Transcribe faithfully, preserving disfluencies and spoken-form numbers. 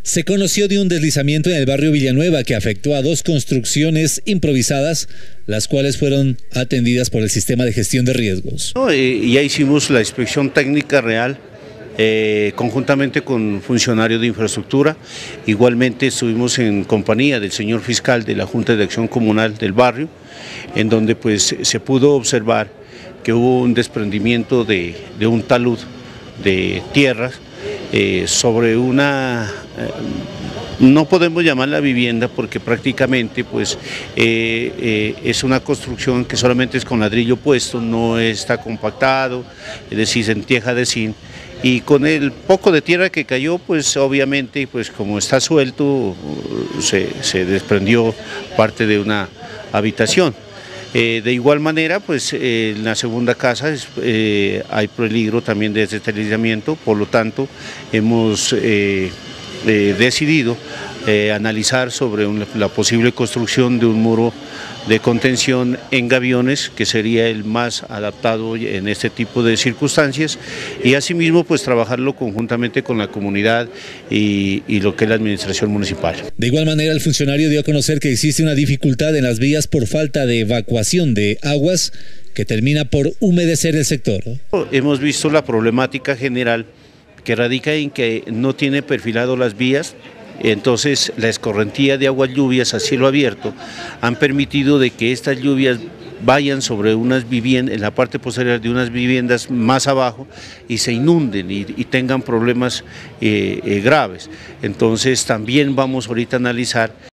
Se conoció de un deslizamiento en el barrio Villanueva que afectó a dos construcciones improvisadas, las cuales fueron atendidas por el sistema de gestión de riesgos. No, eh, ya hicimos la inspección técnica real eh, conjuntamente con funcionarios de infraestructura. Igualmente estuvimos en compañía del señor fiscal de la Junta de Acción Comunal del barrio, en donde pues se pudo observar que hubo un desprendimiento de, de un talud de tierras eh, sobre una, eh, no podemos llamarla vivienda porque prácticamente pues eh, eh, es una construcción que solamente es con ladrillo puesto, no está compactado, es decir, se entieja de zinc, y con el poco de tierra que cayó pues obviamente pues como está suelto se, se desprendió parte de una habitación. Eh, de igual manera, pues eh, en la segunda casa es, eh, hay peligro también de deslizamiento, por lo tanto hemos eh, eh, decidido eh, analizar sobre un, la posible construcción de un muro de contención en gaviones, que sería el más adaptado en este tipo de circunstancias, y asimismo pues trabajarlo conjuntamente con la comunidad y, y lo que es la administración municipal. De igual manera, el funcionario dio a conocer que existe una dificultad en las vías por falta de evacuación de aguas que termina por humedecer el sector. Hemos visto la problemática general que radica en que no tiene perfilado las vías. Entonces la escorrentía de aguas lluvias a cielo abierto han permitido de que estas lluvias vayan sobre unas viviendas, en la parte posterior de unas viviendas más abajo y se inunden y, y tengan problemas eh, eh, graves. Entonces también vamos ahorita a analizar